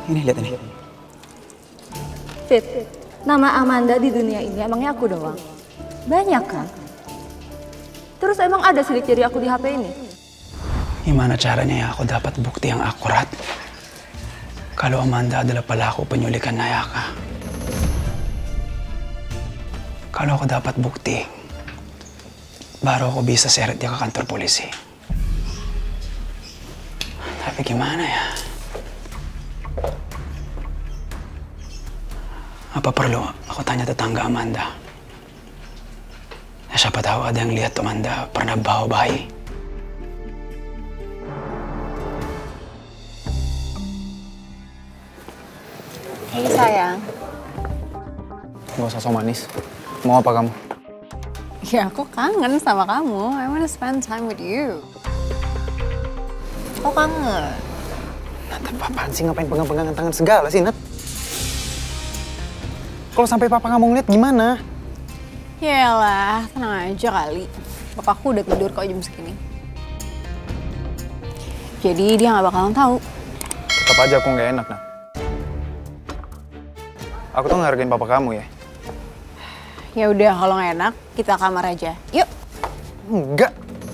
Ini, lihat ini. Fit, nama Amanda di dunia ini emangnya aku doang? Banyak kan? Terus emang ada sidik jari aku di HP ini? Gimana caranya ya aku dapat bukti yang akurat? Kalau Amanda adalah pelaku penyulikan Nayaka. Kalau aku dapat bukti, baru aku bisa seret dia ke kantor polisi. Tapi gimana ya? Apa perlu aku tanya tetangga Amanda? Ya, siapa tahu ada yang lihat Amanda pernah bawa bayi. Hei sayang. Gak usah so manis. Mau apa kamu? Ya aku kangen sama kamu. I wanna spend time with you. Kok kangen? Nat, apaan sih ngapain pegang-pegangan tangan segala sih, Nat? Kalau sampai papa nggak mau ngeliat gimana? Yalah, tenang aja kali. Bapakku udah tidur kok jam segini. Jadi dia nggak bakalan tahu. Tetap aja aku nggak enak, Nat. Aku tuh ngehargain papa kamu ya. Ya udah kalau nggak enak, kita kamar aja. Yuk. Enggak.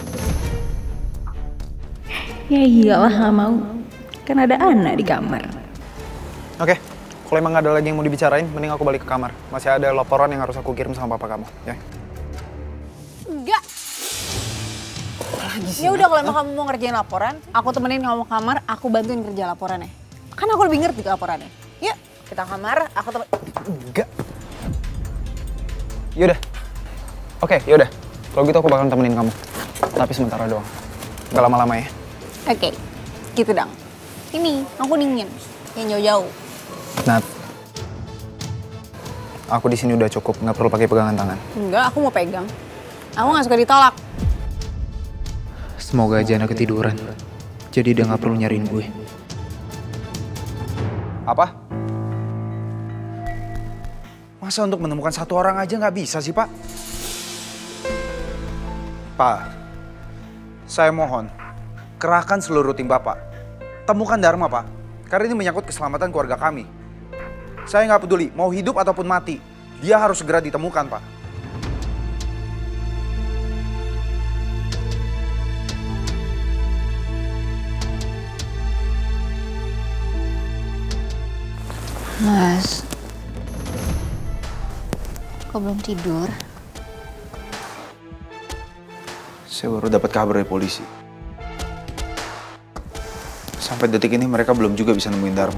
Ya iyalah nggak mau. Kan ada anak di kamar. Oke, kalau emang nggak ada lagi yang mau dibicarain, mending aku balik ke kamar. Masih ada laporan yang harus aku kirim sama papa kamu, ya? Enggak. Ya udah kalau emang kamu mau ngerjain laporan, aku temenin kamu ke kamar, aku bantuin kerja laporannya. Kan aku lebih ngerti laporannya. Yuk, kita kamar, aku temen. Enggak. Yaudah. Oke, yaudah. Kalau gitu aku bakal temenin kamu. Tapi sementara doang. Gak lama-lama ya. Oke, gitu dong. Ini, aku dingin. Yang jauh-jauh. Nat. Aku di sini udah cukup, nggak perlu pakai pegangan tangan. Enggak, aku mau pegang. Aku nggak suka ditolak. Semoga aja anak ketiduran. Jadi dia nggak perlu nyariin gue. Apa? Masa untuk menemukan satu orang aja nggak bisa sih, Pak? Pak, saya mohon, kerahkan seluruh tim Bapak. Temukan Dharma, Pak. Karena ini menyangkut keselamatan keluarga kami. Saya nggak peduli, mau hidup ataupun mati. Dia harus segera ditemukan, Pak. Mas, kok belum tidur? Saya baru dapat kabar dari polisi. Sampai detik ini mereka belum juga bisa nemuin Dharma.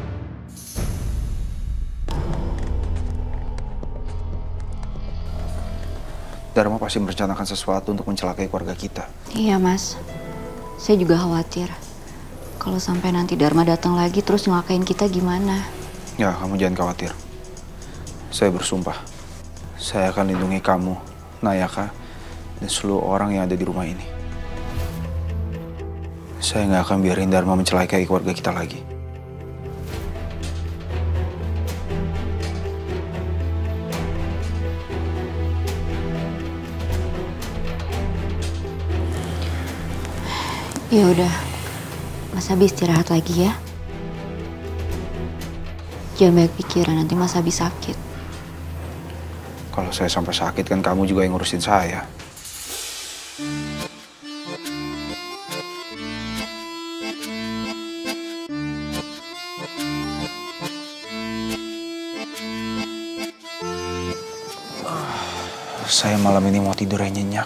Dharma pasti merencanakan sesuatu untuk mencelakai keluarga kita. Iya mas, saya juga khawatir. Kalau sampai nanti Dharma datang lagi terus nyelakain kita gimana? Ya, kamu jangan khawatir. Saya bersumpah, saya akan lindungi kamu, Nayaka, dan seluruh orang yang ada di rumah ini. Saya nggak akan biarin Dharma mencelakai keluarga kita lagi. Ya udah, Mas Abi istirahat lagi ya. Jangan banyak pikiran, nanti Mas Abi sakit. Kalau saya sampai sakit kan kamu juga yang ngurusin saya. Saya malam ini mau tidur yang nyenyak.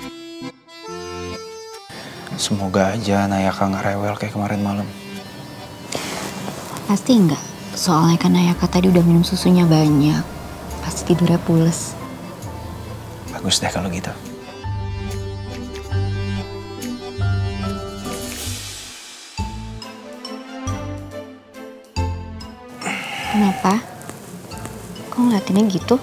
Semoga aja Nayaka nggak rewel kayak kemarin malam. Pasti enggak, soalnya kan Nayaka tadi udah minum susunya banyak. Pasti tidurnya pules. Bagus deh kalau gitu. Kenapa? Kok ngeliatinnya gitu?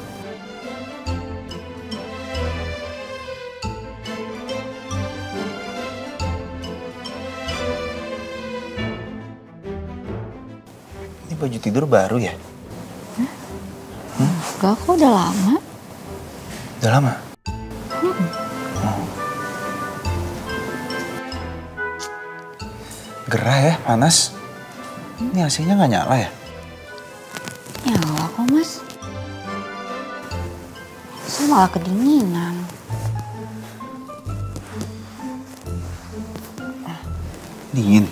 Ini baju tidur baru ya? Enggak, kok udah lama. Udah lama? Oh. Gerah ya, panas. Ini AC-nya nggak nyala ya? Nyala kok, Mas. Saya malah kedinginan. Dingin.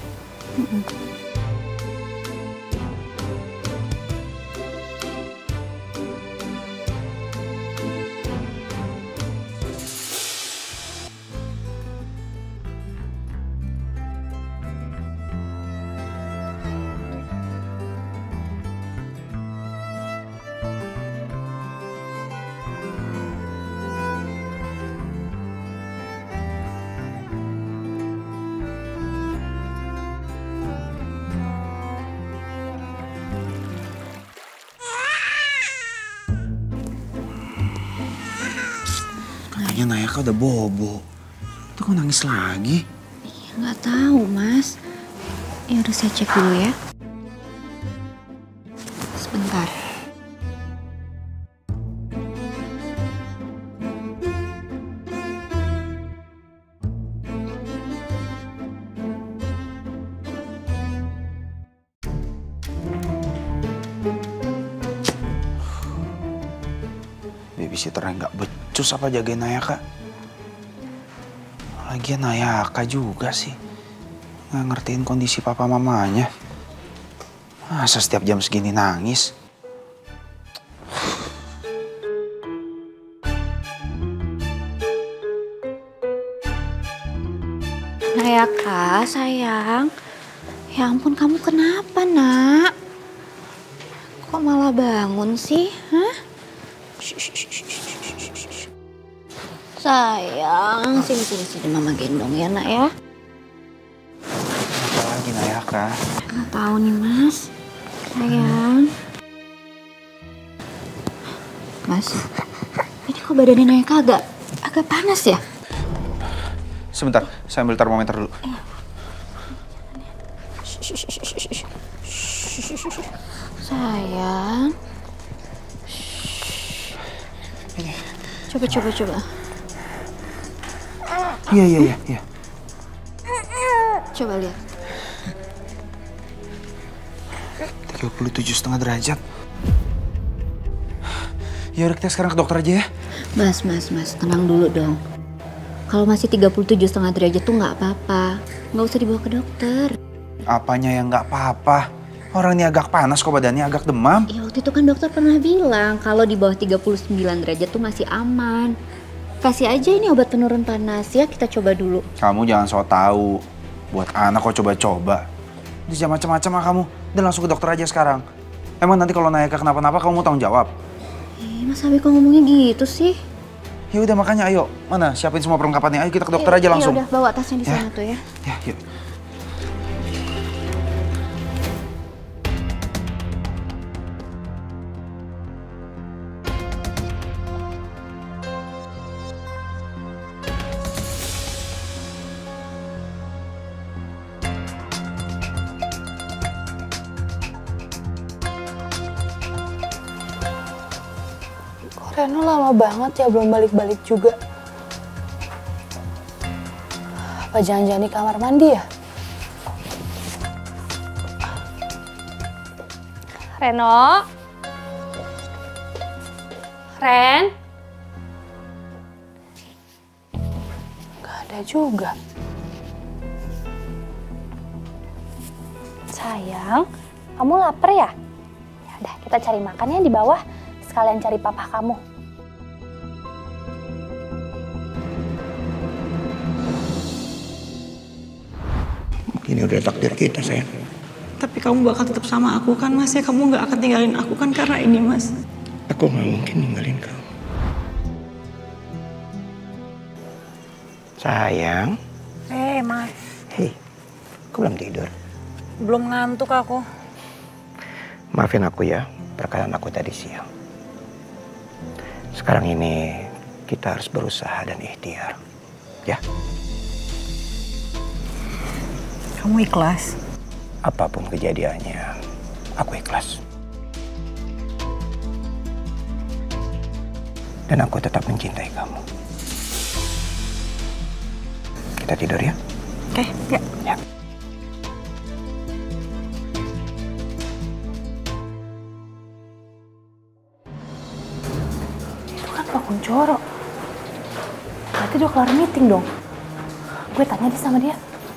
Kayaknya Nayaka udah bobo. Itu kok nangis lagi? Nggak tahu, Mas. Ya udah saya cek dulu ya. Sebentar. Babysitternya nggak becus apa jagain Nayaka? Lagian Nayaka juga sih. Nggak ngertiin kondisi papa mamanya. Masa setiap jam segini nangis? Nayaka, sayang. Ya ampun, kamu kenapa, Nak? Kok malah bangun sih? Hah? Sayang, sini Mama gendong ya, Nak ya. Apa lagi Nayaka? Nggak tahu nih, Mas. Sayang. Mas, ini kok badannya Nayaka agak panas ya? Sebentar, saya ambil termometer dulu. Sayang. Coba. Iya. Coba lihat. 37,5 derajat. Ya udah kita sekarang ke dokter aja ya. Mas, tenang dulu dong. Kalau masih 37,5 derajat tuh nggak apa-apa. Nggak usah dibawa ke dokter. Apanya yang nggak apa-apa? Orang ini agak panas kok badannya, agak demam. Ya waktu itu kan dokter pernah bilang kalau di bawah 39 derajat tuh masih aman. Kasih aja ini obat penurun panas ya, kita coba dulu. Kamu jangan so tahu. Buat anak kok coba-coba. Jangan macam-macam lah kamu. Dan langsung ke dokter aja sekarang. Emang nanti kalau Nayaka kenapa-napa kamu mau tanggung jawab? Mas Abi kok ngomongnya gitu sih? Ya udah makanya ayo. Mana siapin semua perlengkapannya. Ayo kita ke dokter aja langsung. Ya udah bawa tasnya di sana tuh ya. Ya, yuk. Reno lama banget ya belum balik-balik juga. Apa jangan-jangan di kamar mandi ya? Reno? Ren? Gak ada juga. Sayang, kamu lapar ya? Ya udah, kita cari makannya di bawah. Sekalian cari papa kamu. Ini udah takdir kita, sayang. Tapi kamu bakal tetap sama aku kan, Mas? Ya kamu nggak akan tinggalin aku kan karena ini, Mas. Aku nggak mungkin ninggalin kamu. Sayang. Mas. Hei, kok belum tidur? Belum ngantuk aku. Maafin aku ya, perkataan aku tadi siang. Sekarang ini kita harus berusaha dan ikhtiar, ya? Kamu ikhlas? Apapun kejadiannya, aku ikhlas. Dan aku tetap mencintai kamu. Kita tidur ya? Oke, ya. Ya. Pak Kuncoro. Berarti udah kelar meeting dong. Gue tanya deh sama dia.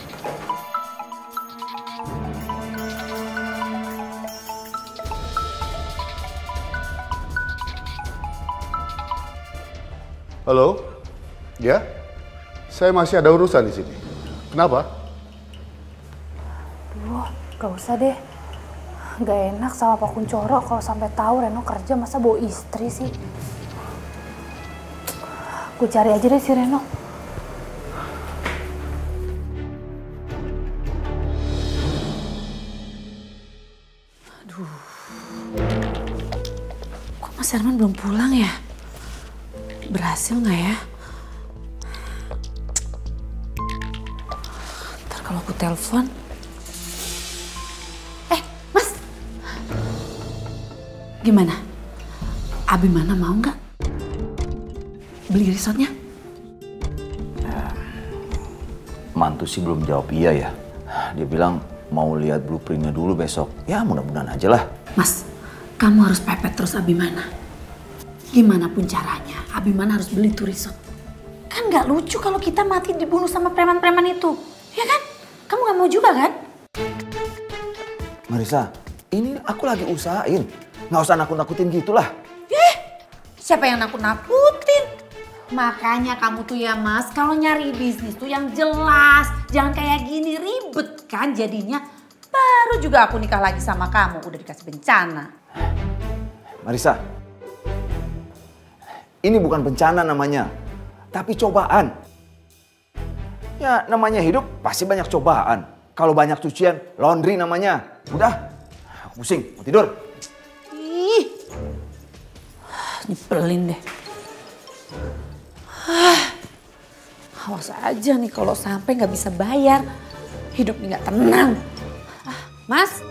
Halo? Ya? Saya masih ada urusan di sini. Kenapa? Duh, gak usah deh. Gak enak sama Pak Kuncoro kalau sampai tahu Reno kerja masa bawa istri sih. Gue cari aja deh si Reno. Aduh. Kok Mas Herman belum pulang ya? Berhasil nggak ya? Ntar kalau aku telepon. Mas. Gimana? Abimana mau nggak beli resortnya? Mantu sih belum jawab iya ya. Dia bilang mau lihat blueprintnya dulu besok. Ya mudah-mudahan aja lah. Mas, kamu harus pepet terus Abimana. Gimana pun caranya, Abimana harus beli tuh resort. Kan nggak lucu kalau kita mati dibunuh sama preman-preman itu. Ya kan? Kamu nggak mau juga kan? Marissa, ini aku lagi usahain. Nggak usah nakut-nakutin gitulah. Siapa yang nakut-nakutin? Makanya kamu tuh ya Mas, kalau nyari bisnis tuh yang jelas. Jangan kayak gini, ribet kan jadinya. Baru juga aku nikah lagi sama kamu, udah dikasih bencana. Marissa, ini bukan bencana namanya, tapi cobaan. Ya namanya hidup pasti banyak cobaan. Kalau banyak cucian, laundry namanya. Udah, aku pusing, mau tidur. Ih, nyebelin deh. Awas aja nih kalau sampai nggak bisa bayar, hidup nih nggak tenang. Mas,